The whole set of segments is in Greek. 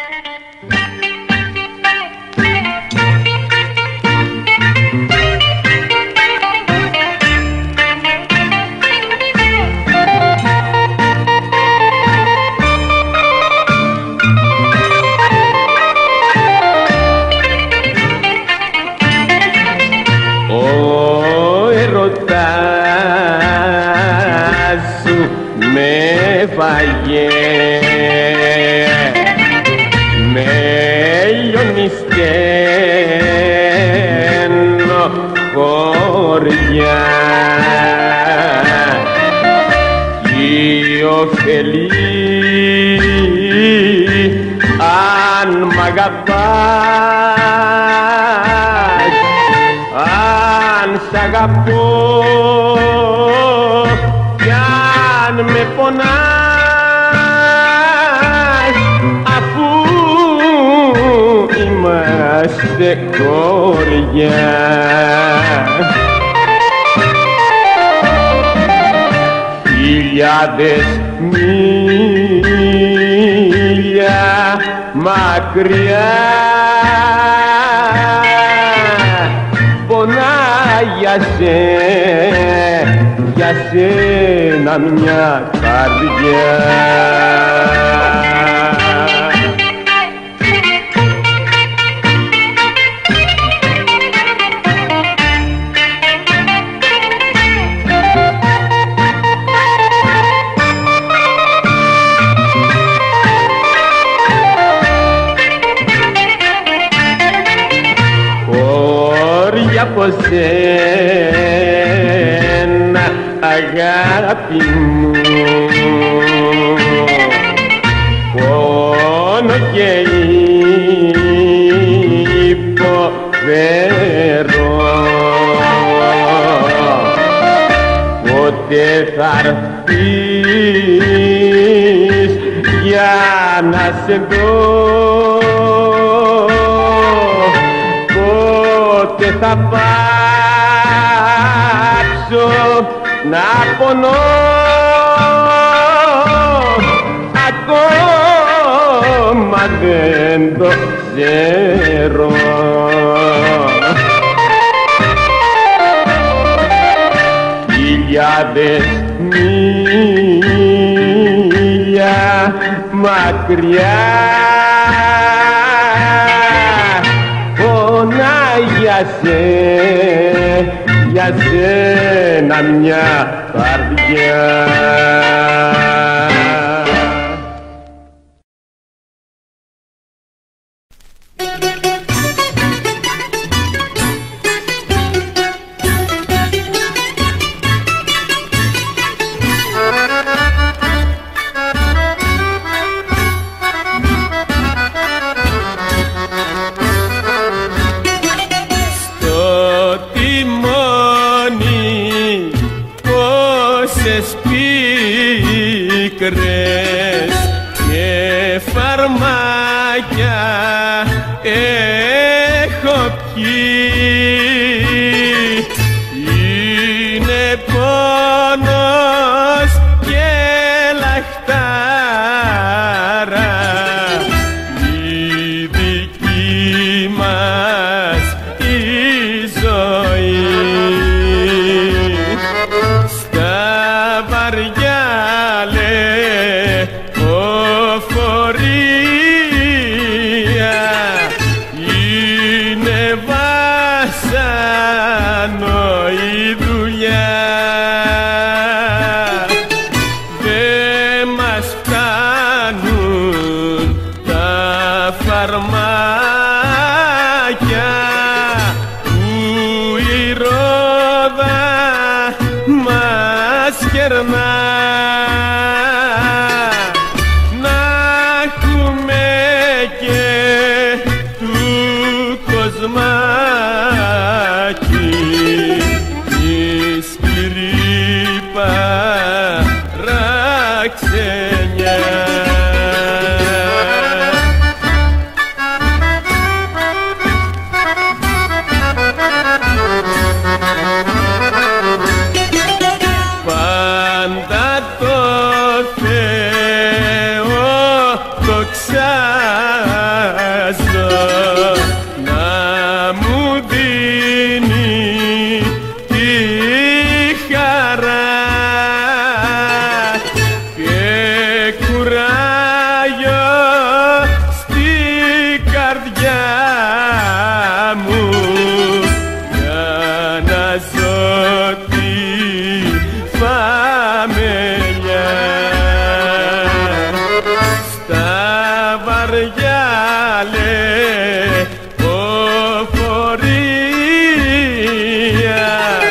με λιονιστένο χωριά κι ωφελεί αν μ' αγαπάς, αν σ' αγαπώ κι αν με πονάς, αφού είμαστε χωριά. Χιλιάδες μίλια μακριά πονάει για σένα μια καρδιά. Από σένα αγάπη μου πόνο και υποφέρω, πότε θα έρθεις για να σε δω, πότε θα πάψω να πονώ, ακόμα δεν το ξέρω. Χιλιάδες μίλια μακριά πονάει για σένα μια καρδιά. Και φαρμάκια έχω πιει, είναι πόνος και λαχτάρα η δική μας η ζωή. Στα βαριά είναι βάσανο η δουλειά, δε μας φτάνουν τα φαρμάκια που η ρόδα μας κερνά. Πάντα το Θεό το βαριά λεωφορεία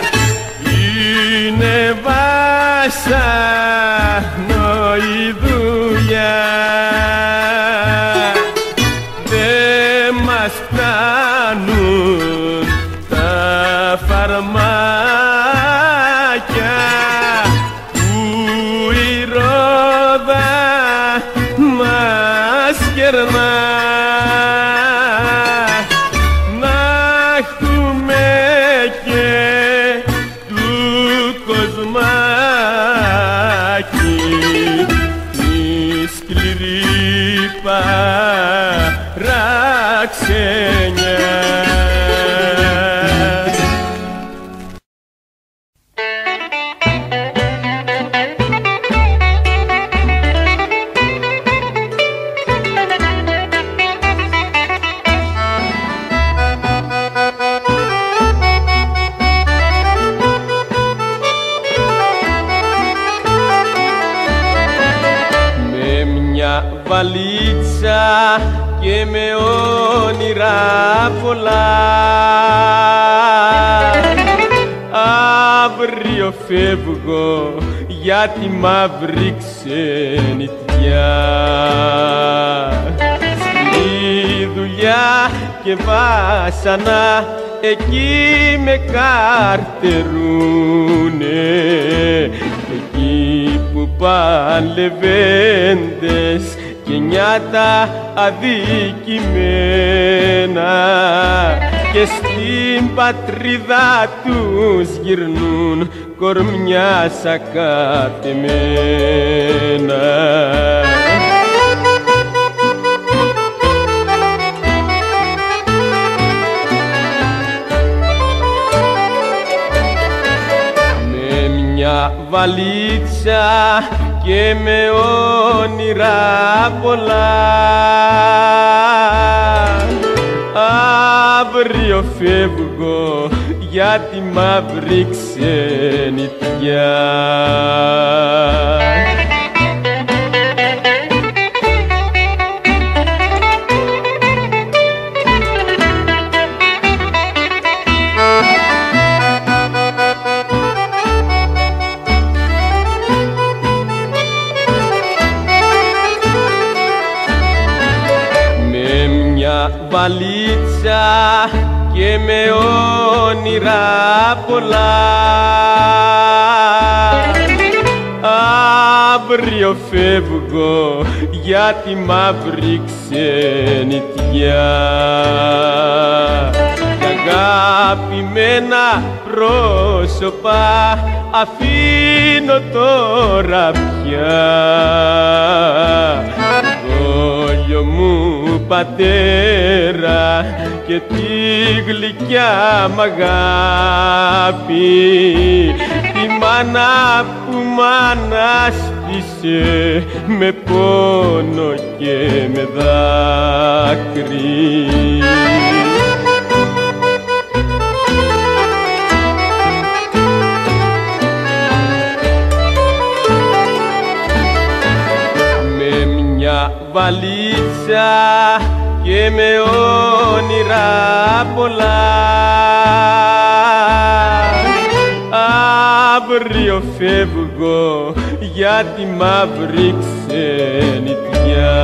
είναι βάσανο η δουλειά. Δεν μας φτάνουν τα φαρμάκια που η ρόδα μας κερνά. Να έχουμε και του κοσμάκι τη σκληρή παραξενιά. Βαλίτσα και με όνειρα πολλά, αύριο φεύγω για τη μαύρη ξενιτιά. Στη δουλειά και βάσανα εκεί με καρτερούνε, εκεί που παλευέντες και νιάτα αδικημένα και στην πατρίδα τους γυρνούν κορμιά σακατεμένα. Με μια βαλίτσα και με όνειρα πολλά, αύριο φεύγω για τη μαύρη ξενιτιά. Βαλίτσα και με όνειρα πολλά, αύριο φεύγω για τη μαύρη ξενιτιά. Κι αγαπημένα πρόσωπα αφήνω τώρα πια. Γόλιο μου πατέρα και τη γλυκιά μ' αγάπη, τη μάνα που μ' ανάστησε με πόνο και με δάκρυ. Με μια βαλίτσα και με όνειρα πολλά, αύριο φεύγω για τη μαύρη ξενιτιά.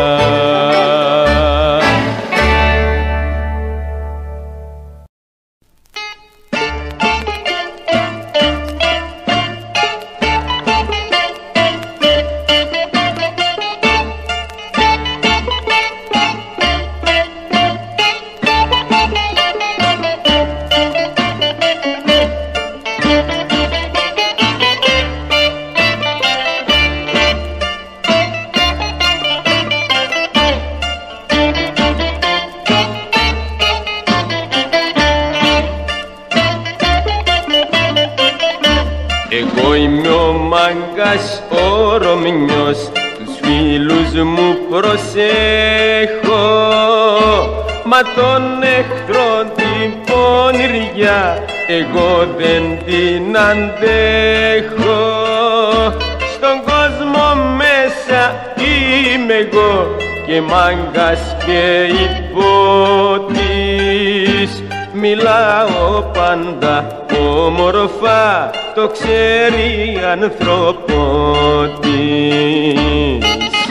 Εγώ είμαι ο μάγκας ο Ρωμινιός, τους φίλους μου προσέχω, μα τον εχθρό την πονηριά εγώ δεν την αντέχω. Στον κόσμο μέσα είμαι εγώ και μάγκας και υπότης. Μιλάω πάντα όμορφα, το ξέρει ανθρωπότης.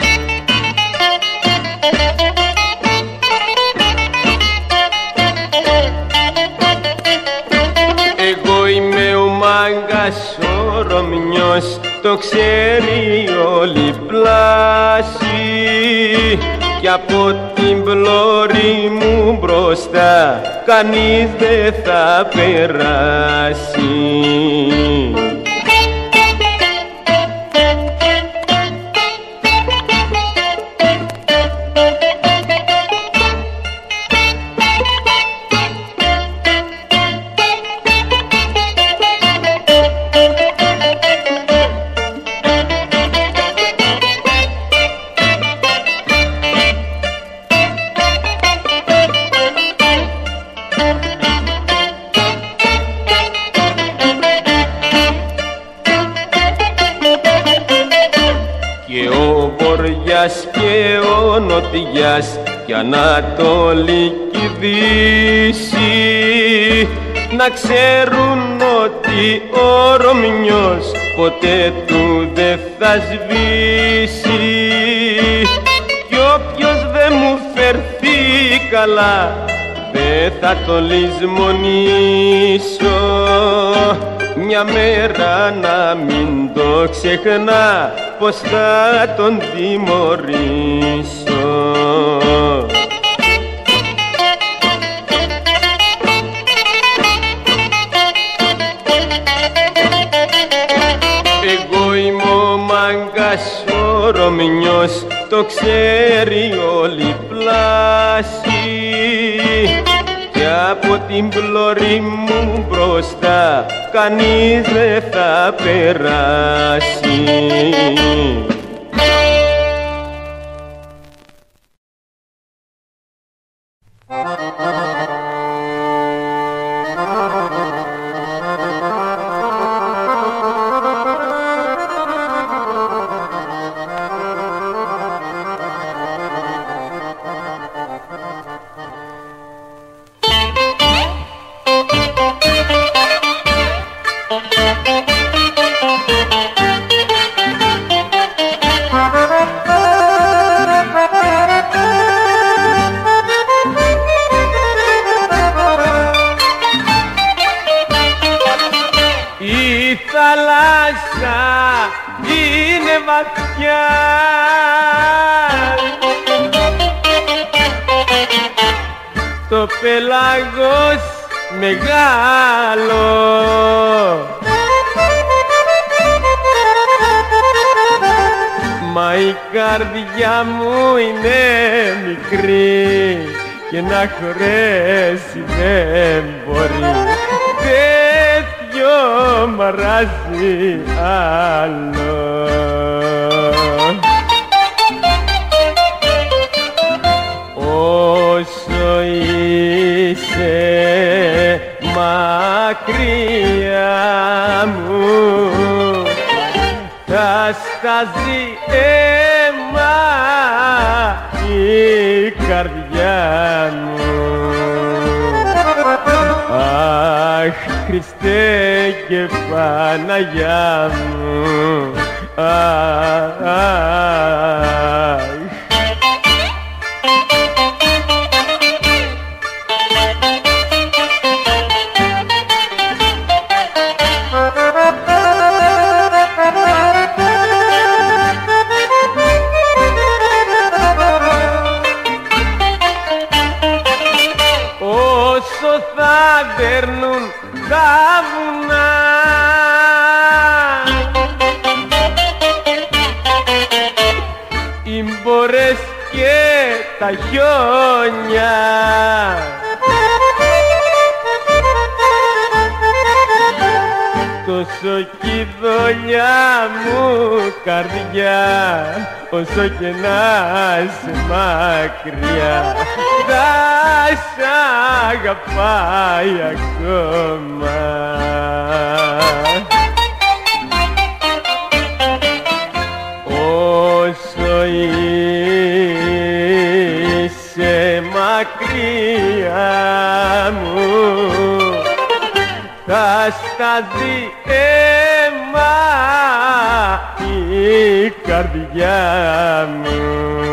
Εγώ είμαι ο μάγκας ο Ρωμιός, το ξέρει όλη πλάση, κι από την πλώρη μου μπροστά κανείς δεν θα περάσει. Και ο Νοτιάς κι Ανατολική Δύση να ξέρουν ότι ο Ρωμιός ποτέ του δεν θα σβήσει, κι όποιος δεν μου φερθεί καλά δεν θα τον λησμονήσω. Μια μέρα να μην το ξεχνά, πως θα τον τιμωρήσω. Εγώ είμαι ο μάγκας ο Ρωμιός, το ξέρει όλη πλάση, κι από την πλώρη μου μπροστά κανείς δεν θα περάσει. Το πέλαγος μεγάλο μα η καρδιά μου είναι μικρή και να χωρέσει δεν μπορεί, τέτοιο μαράζει άλλο. Όσο είσαι μακριά μου θα στάζει αίμα η καρδιά μου. Αχ, Χριστέ και Παναγιά μου, αχ. Δέρνουν τα βουνά οι μπόρες και τα χιόνια, τόσο κι η δόλια μου καρδιά, όσο και να είσαι μακριά θα σ' αγαπάει ακόμα. Όσο είσαι μακριά μου θα σταθεί αίμα η καρδιά μου.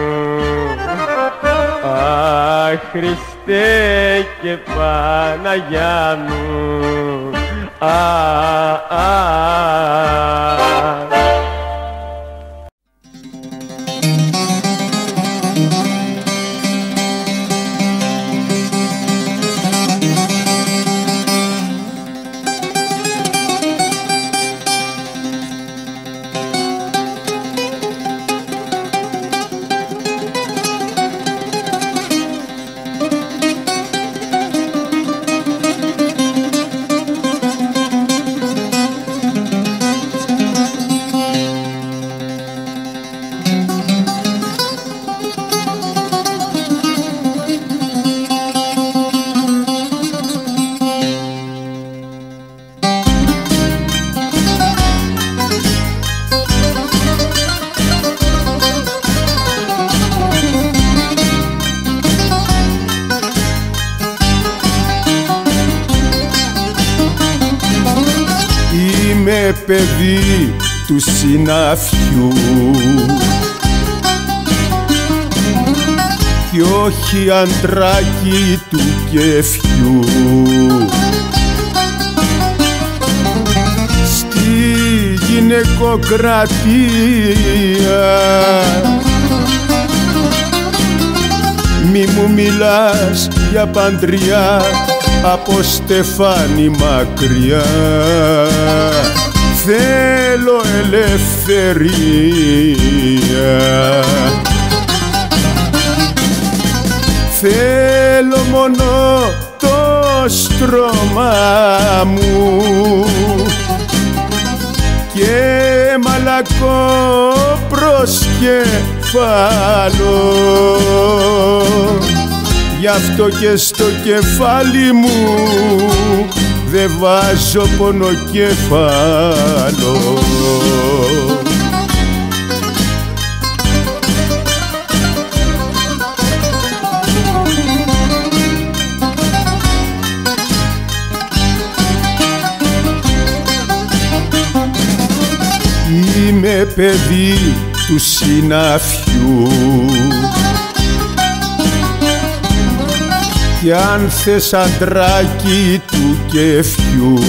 Αχ, Χριστέ και Παναγιά μου, Είμαι παιδί του συναφιού κι όχι αντράκι του κεφιού. Στη γυναικοκρατία μη μου μιλάς για παντριά από στεφάνι μακριά. Θέλω ελευθερία, θέλω μόνο το στρώμα μου και μαλακό προσκεφάλο. Γι' αυτό και στο κεφάλι μου δεν βάζω πονοκέφαλο. Είμαι παιδί του συναφιού κι αν θες αντράκι του κεφιού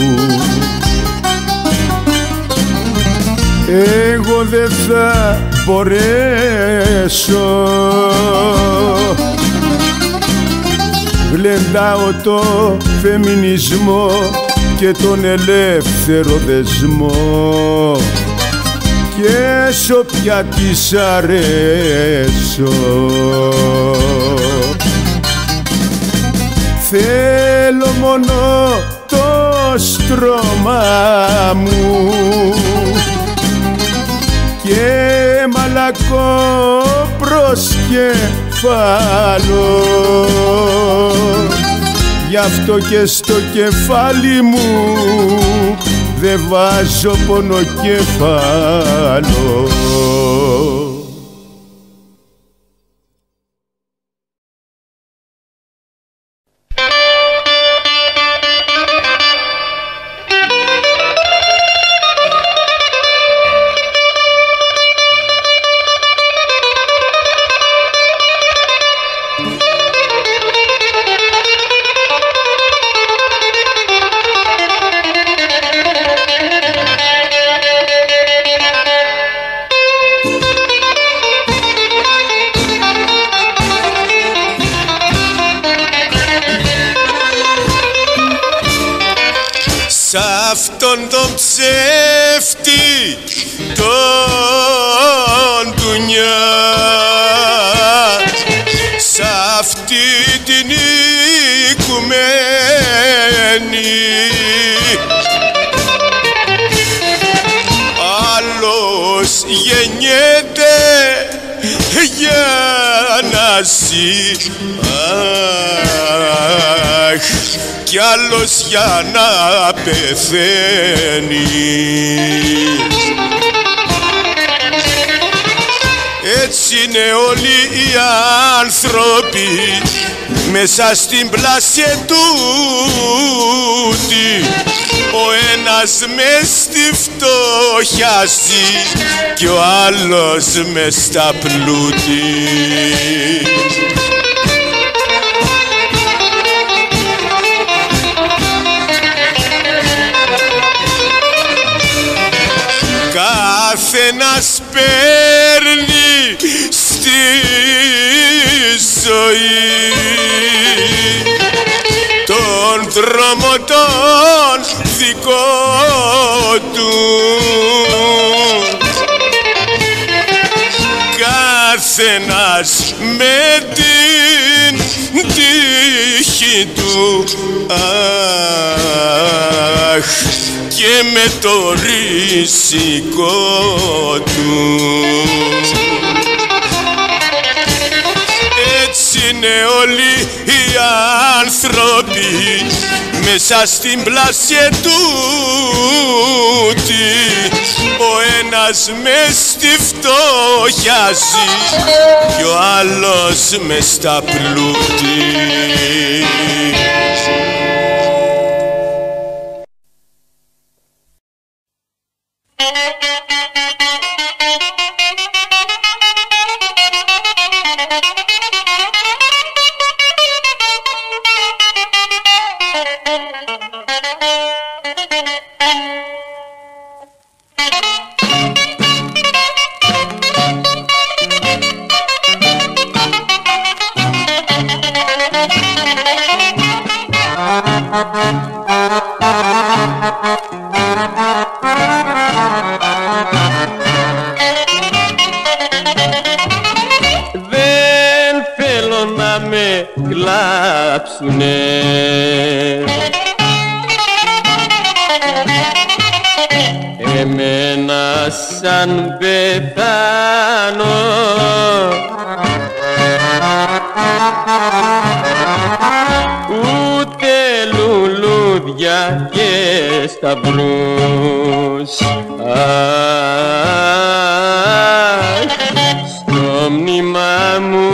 εγώ δεν θα μπορέσω. Γλεντάω το φεμινισμό και τον ελεύθερο δεσμό και σ' όποια της αρέσω. Θέλω μόνο το στρώμα μου και μαλακό προσκεφάλο. Γι' αυτό και στο κεφάλι μου δεν βάζω πονοκέφαλο. Σ' αυτόν τον ψεύτη τον ντουνιά, σ' αυτή την οικουμένη άλλος γεννιέται για να ζει, αχ, κι άλλος για να πεθαίνει. Έτσι είναι όλοι οι άνθρωποι, μέσα στην πλάσια τούτη ο ένας μες στη φτώχεια ζει κι ο άλλος μες στα πλούτη. Καθένας παίρνει στη ζωή τον δρόμο τον δικό του. Καθένας με την τύχη του, αχ, και με το ρίσκο του. Έτσι είναι όλοι οι άνθρωποι μέσα στην πλάσια τούτη ο ένας μες στη φτώχεια ζει κι ο άλλος μες στα πλούτη. Δεν θέλω να με κλάψουνε, εμένα σαν πεθάνω ούτε λουλούδια και σταυρούς, αχ, στο μνήμα μου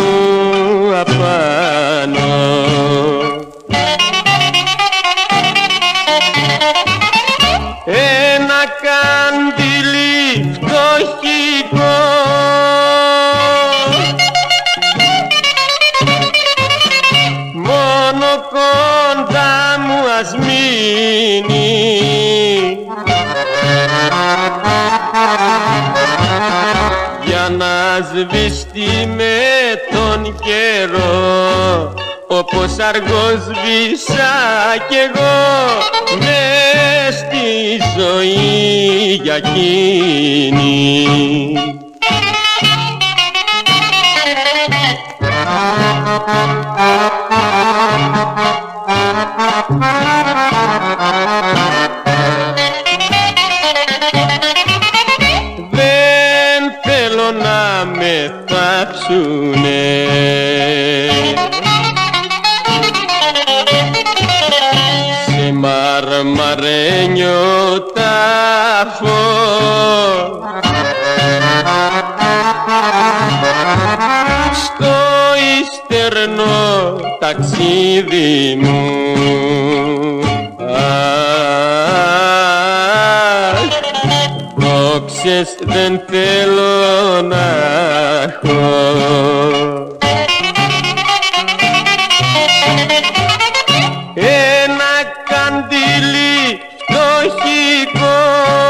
απάνω. Ένα καντήλι φτωχικό μόνο κοντά μου ας μείνει, για να σβηστεί με τον καιρό, όπως αργός σβήσα κι εγώ μες στη ζωή για εκείνη. Δεν θέλω να με θάψουνε, σε μαρμαρένιο τάφο, στο υστερνό ταξίδι μου, αχ, δόξες δεν θέλω να έχω. Ένα καντήλι φτωχικό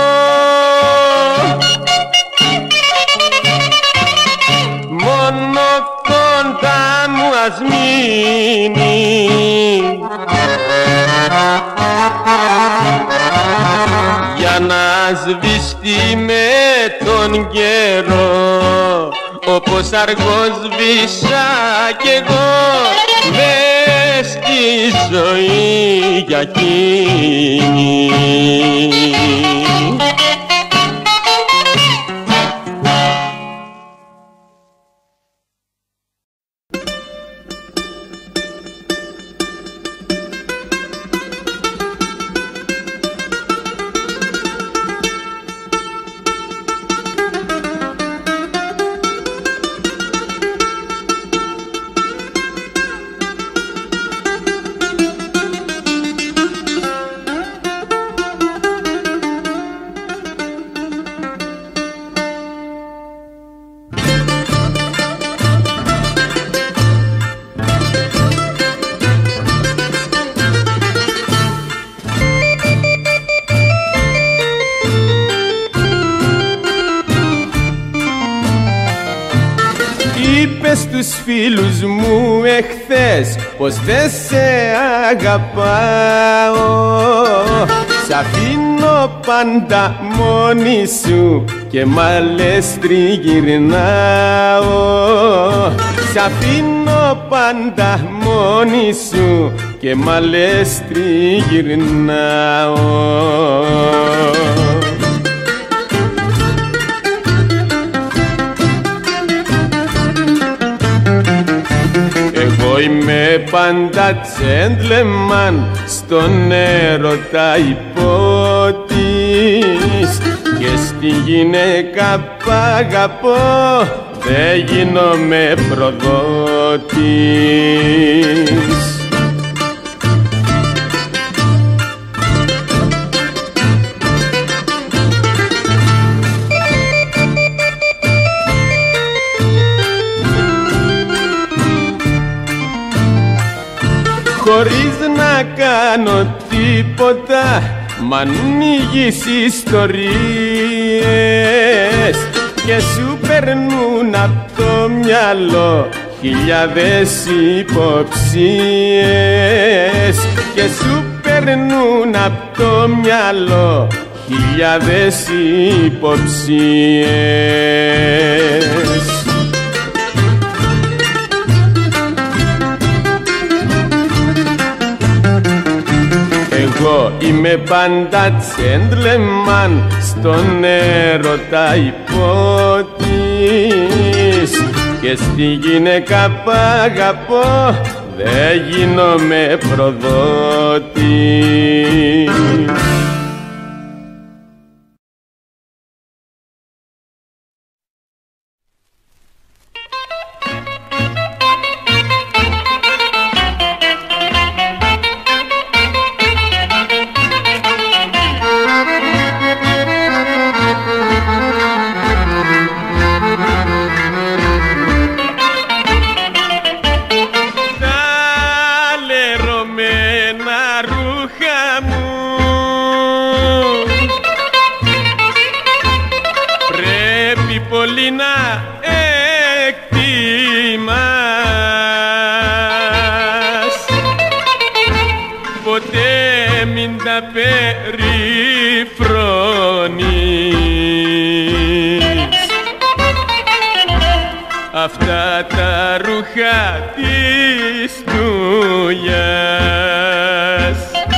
μόνο κοντά μου ας μείνει, για να σβηστεί με τον καιρό, όπως αργός σβήσα κι εγώ μες στη ζωή για εκείνη. στους φίλους μου εχθές πως δεν σε αγαπάω. Σ' αφήνω πάντα μόνη σου και μ' άλλες τριγυρνάω. Σ' αφήνω πάντα μόνη σου και μ' άλλες τριγυρνάω. Εγώ είμαι πάντα τζέντλεμαν, στον έρωτα υπότης και στη γυναίκα που αγαπώ δεν γίνομαι προδότης. Χωρίς να κάνω τίποτα μ' ανοίγεις ιστορίες και σου περνούν απ' το μυαλό χιλιάδες υποψίες και σου περνούν απ' το μυαλό χιλιάδες υποψίες. Εγώ είμαι πάντα τζέντλεμαν, στον έρωτα υπότης και στη γυναίκα που αγαπώ δεν γίνομαι προδότης. Πολύ να εκτιμάς, ποτέ μην τα περιφρονείς. Αυτά τα ρούχα της δουλειάς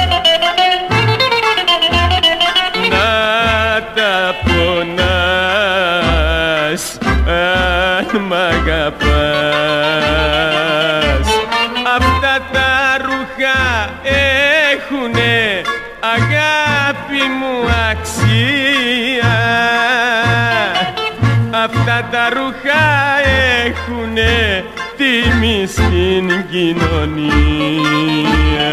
να τα πονάς αν μ' αγαπάς. Αυτά τα ρούχα έχουνε αγάπη μου αξία. Αυτά τα ρούχα έχουνε τιμή στην κοινωνία.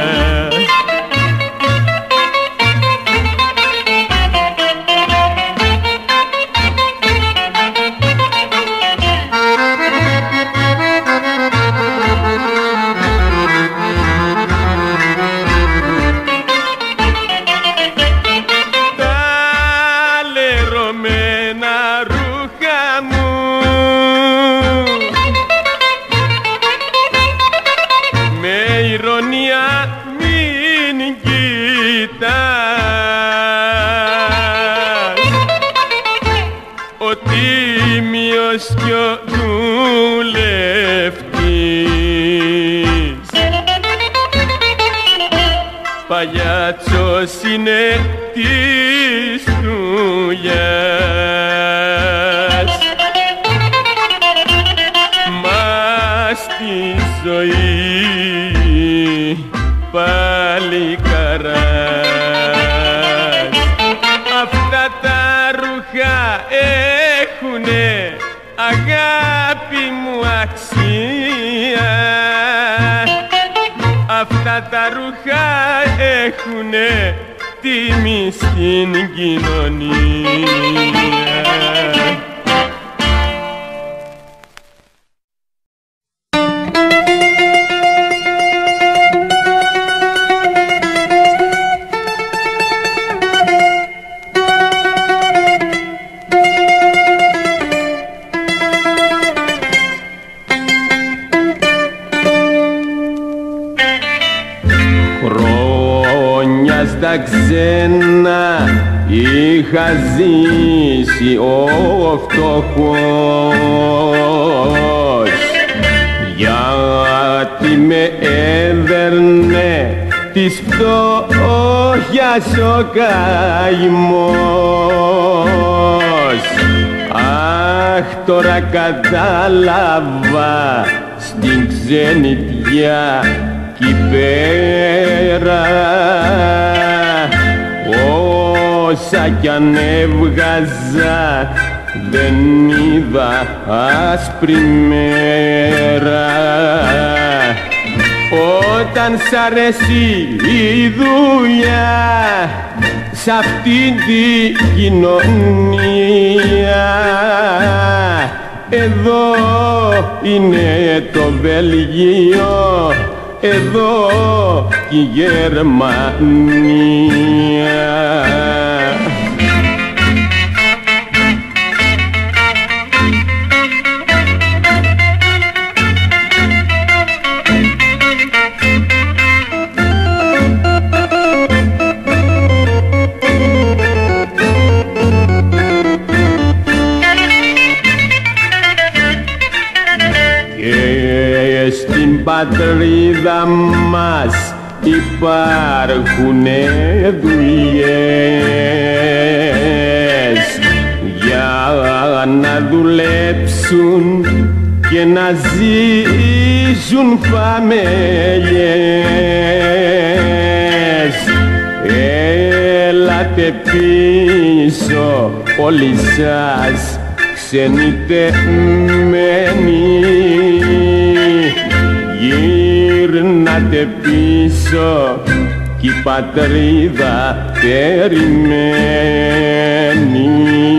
Ο τίμιος κι ο δουλευτής παλιάτσος είναι της δουλειάς. Μα στη ζωή παλικαράς. Αυτά τα ρούχα έχουνε αγάπη μου αξία. Αυτά τα ρούχα έχουνε τιμή στην κοινωνία. στα ξένα είχα ζήσει ο φτωχός, γιατί με έδερνε της φτώχειας ο καημός. Αχ, τώρα κατάλαβα στην ξενιτιά κι πέρα όσα κι αν έβγαζα δεν είδα άσπρη μέρα. Όταν σ' αρέσει η δουλειά σ' αυτή τη κοινωνία, εδώ είναι το Βέλγιο, εδώ κι η Γερμανία. Στην πατρίδα μας υπάρχουνε δουλειές για να δουλέψουν και να ζήσουν φαμελιές. Έλατε πίσω όλοι σας ξενιτεμένοι, γύρνατε πίσω κι η πατρίδα περιμένει.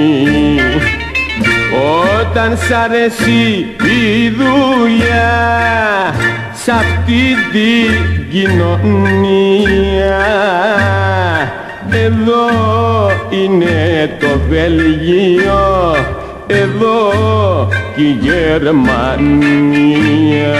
Όταν σ' αρέσει η δουλειά σ' αυτή την κοινωνία, εδώ είναι το Βέλγιο, εδώ κι η Γερμανία.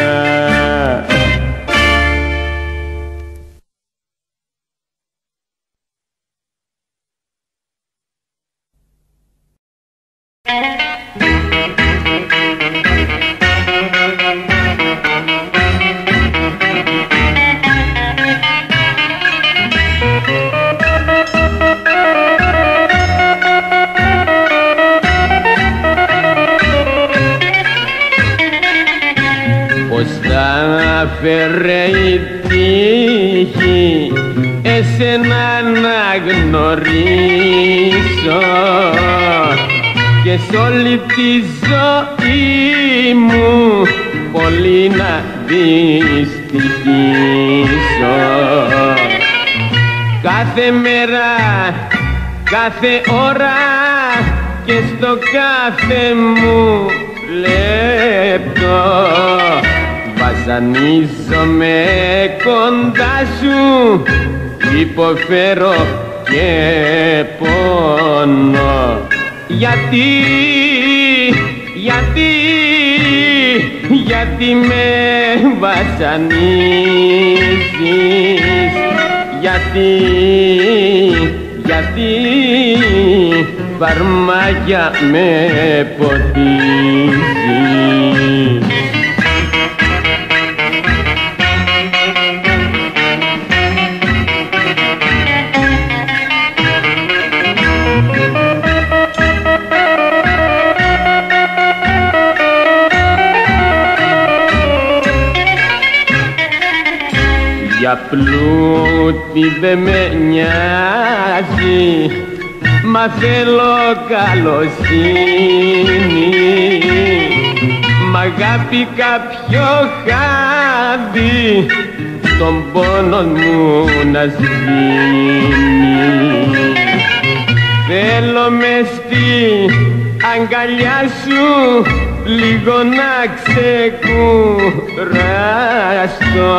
Πώς θα φέρε η τύχη εσένα να γνωρίσω και σ' όλη τη ζωή μου πολύ να δυστυχήσω. Κάθε μέρα, κάθε ώρα και στο κάθε μου λεπτό βασανίζομαι κοντά σου, υποφέρω και πόνο. Γιατί με βασανίζεις, γιατί φαρμάκια με ποτίζεις. Για πλούτη δε με νοιάζει, μα θέλω καλοσύνη, μ' αγάπη κάποιο χάδι τον πόνο μου να σβήνει. Θέλω μες στη αγκαλιά σου λίγο να ξεκουραστώ,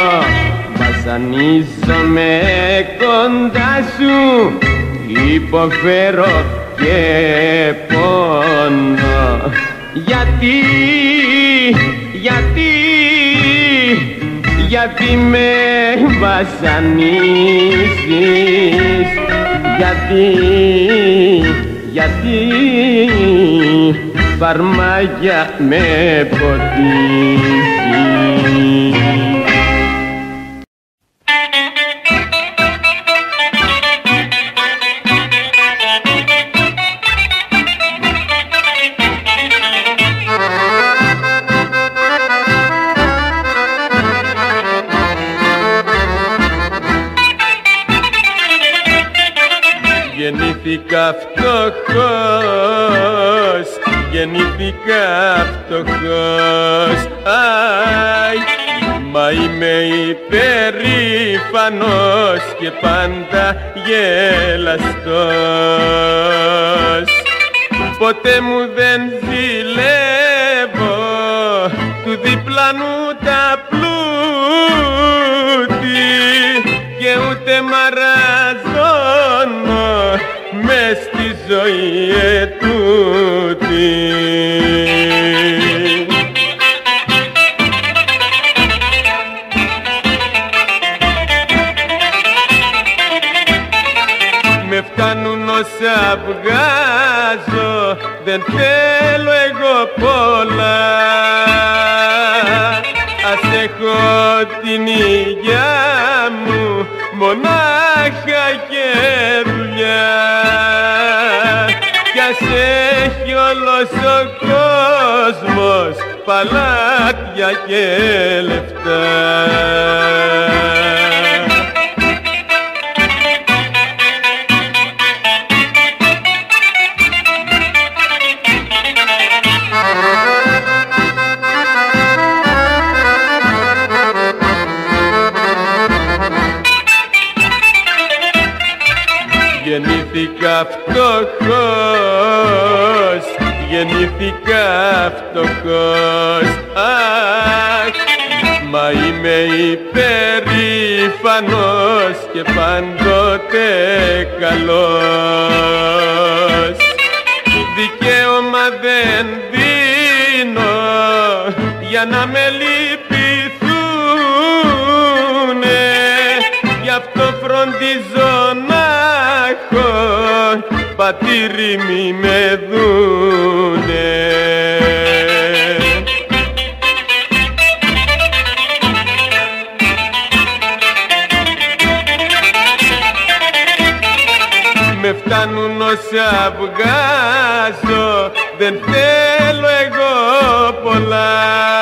βασανίζομαι κοντά σου, υποφέρω και πόνο. γιατί με βασανίζεις, γιατί φαρμάκια με ποτίζεις. Γεννήθηκα φτωχός, γεννήθηκα φτωχός, αι, μα είμαι υπερήφανος και πάντα γελαστός. Ποτέ μου δεν ζηλεύω του διπλανού τα πλούτη και ούτε μαραζώνω μες στη ζωή ετούτη. Με φτάνουν όσα βγάζω, δεν θέλω εγώ πολλά. Ας έχω την υγειά μου μονάχα και δουλειά, κι ας έχει όλος ο κόσμος παλάτια και λεφτά. Γεννήθηκα φτωχός, γεννήθηκα φτωχός, αχ, μα είμαι υπερήφανος και πάντοτε καλός. Δικαίωμα δεν δίνω για να με λυπηθούνε, γι' αυτό φροντίζω να έχω πατήρι μη με δούνε. Με φτάνουν όσα βγάζω, δεν θέλω εγώ πολλά.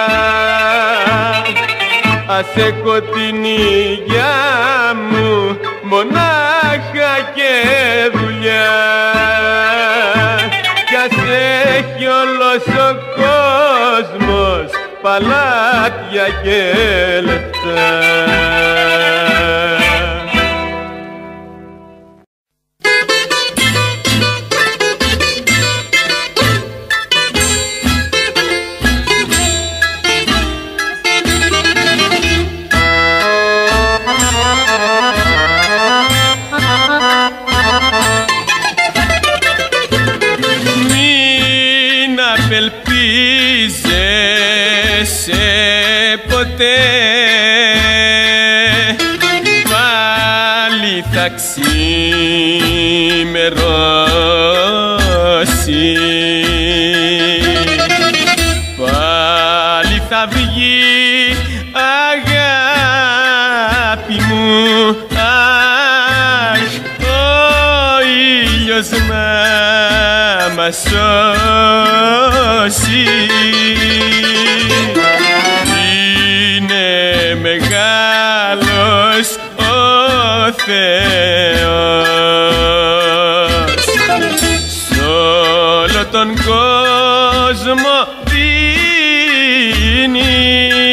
Ας έχω την υγειά μου μονάχα και δουλειά, κι ας έχει όλος ο κόσμος παλάτια και λεφτά. Ποτέ πάλι θα ξημερώσει, πάλι θα βγει αγάπη μου, αχ, ο ήλιος να μας σώσει. Μεγάλος ο Θεός, σ' όλο τον κόσμο δίνει,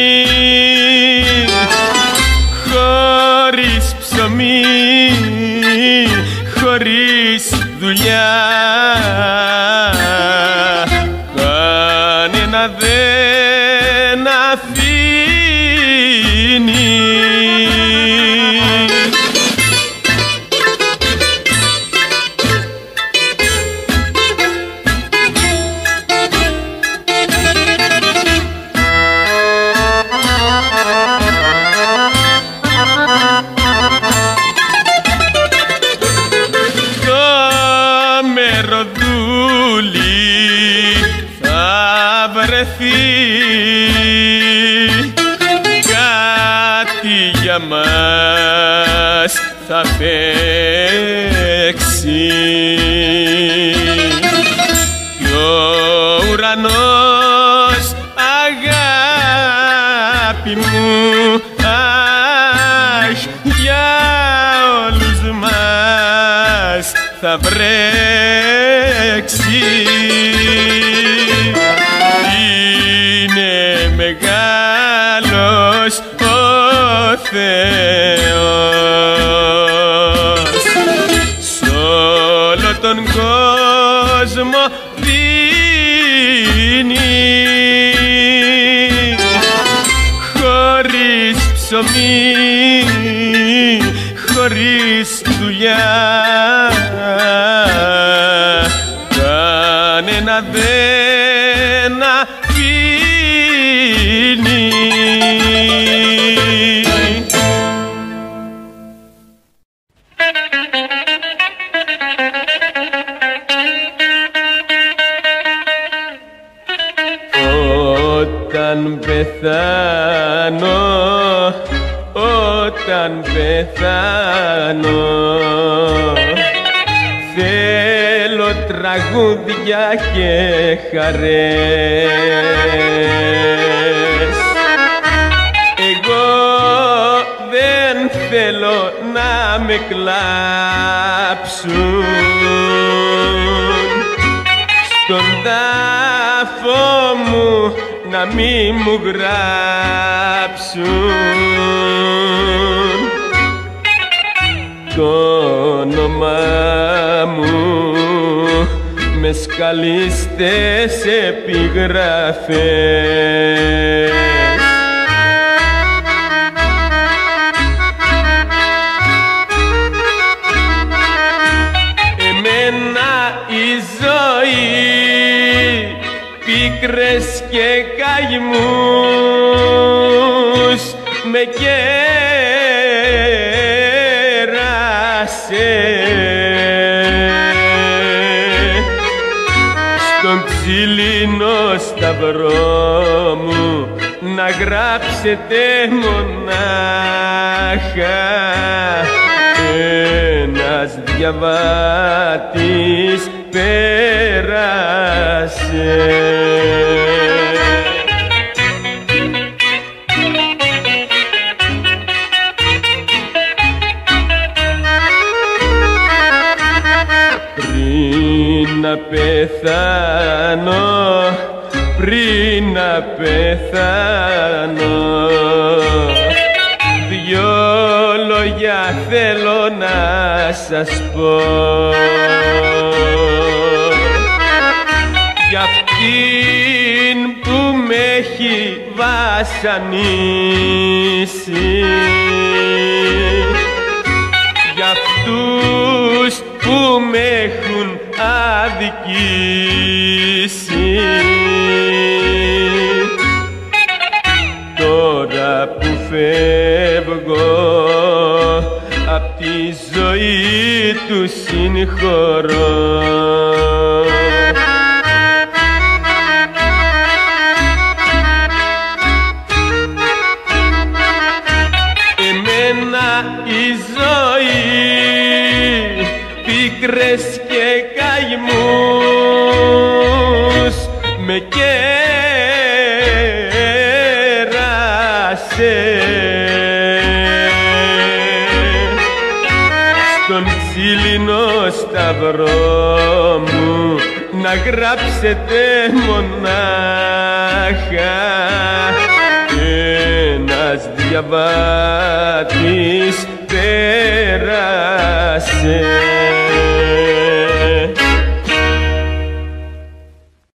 χωρίς ψωμί, χωρίς δουλειά, κάνε για μας θα παίξει κι ο ουρανός αγάπη μου αχ για όλους μας θα βρέξει. Είναι μεγάλος ο Θεός, σ' όλο τον κόσμο δίνει χωρίς ψωμί, χωρίς δουλειά, κανένα δεν αφήνει. Όταν πεθάνω θέλω τραγούδια και χαρές. Εγώ δεν θέλω να με κλάψουν στον τάφο μου, να μη μου γράψουν το όνομά μου με σκαλίστες επιγραφές. Εμένα η ζωή πίκρες και καημούς με κέρασε. Στον ξύλινο σταυρό μου να γράψετε μονάχα ένας διαβάτης πέρασε. Πριν να πεθάνω, δυο λόγια θέλω να σας πω για αυτήν που με έχει βασανίσει, για αυτούς που με έχουν αδικήσει. Τώρα που φεύγω απ' τη ζωή του συγχωρώ. Εμένα η ζωή πίκρες και καημούς με κέρασε. Στον ξύλινο σταυρό μου να γράψετε μονάχα ένας διαβάτης πέρασε.